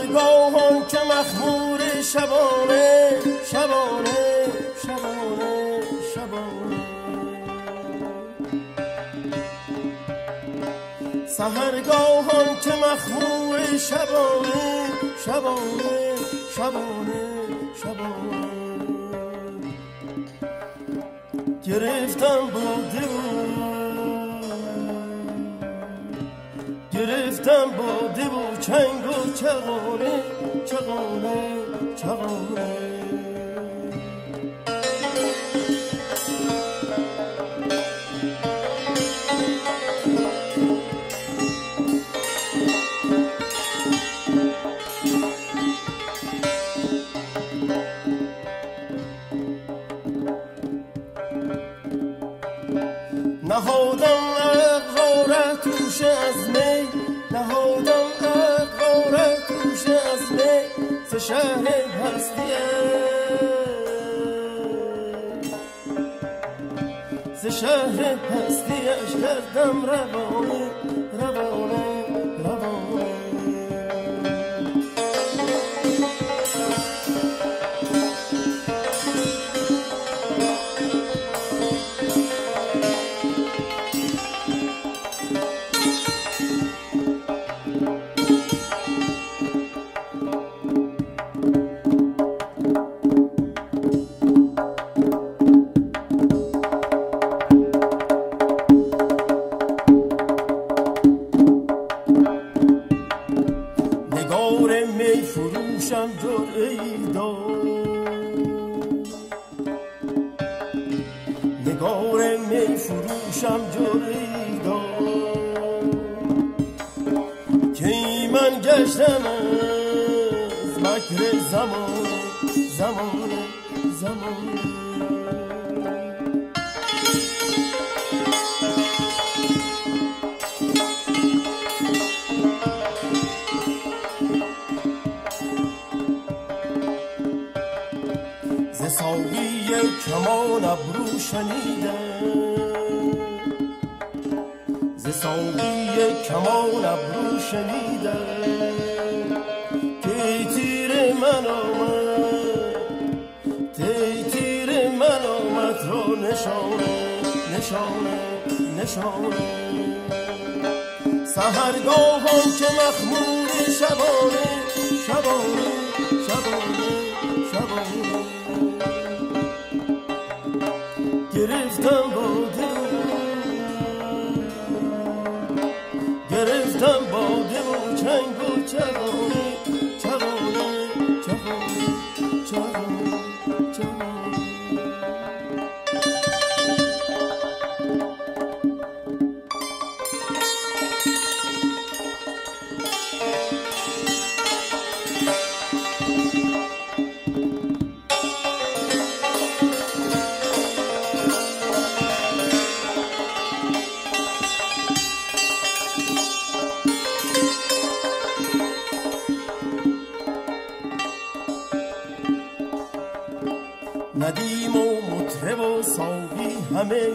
سحرگاهان که مخمور شبانه شبانه شبانه شبانه سحرگاهان که مخمور شبانه شبانه شبانه شبانه گرفتم باده گرفتم باده و چنگ و چغانه چغانه چغانه نهادم اقرار توش از می نهادم اقرار توش از می ز شهر هستیه ز شهر هستیش کردم روانه روانه روانه می فروشم جرعه‌ای داد نگار می فروشم جرعه‌ای داد که ای من گشتم از مکر زمانه زمانه زمانه ساقی کمان ابرو شنیدم ز ساقی کمان ابرو شنیدم که تیر من آمد تیر من آمد را نشانه نشانه نشانه سحرگاهان که مخمور شبانه شبانه شبانه شبانه گرفتم باده گرفتم باده و چنگ و چغانه چغانه چغانه چغانه چغانه ندیم و مطرب و ساقی همه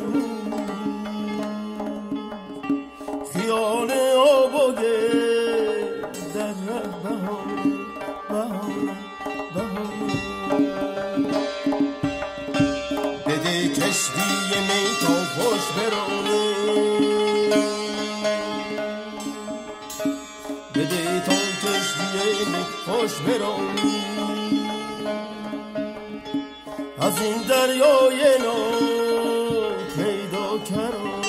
خیال آب و گل در ره بهانه بهانه بهانه بده کشتی می تا خوش برانه بده تا کشتی می خوش برانه از این دریای نو پیدا کرد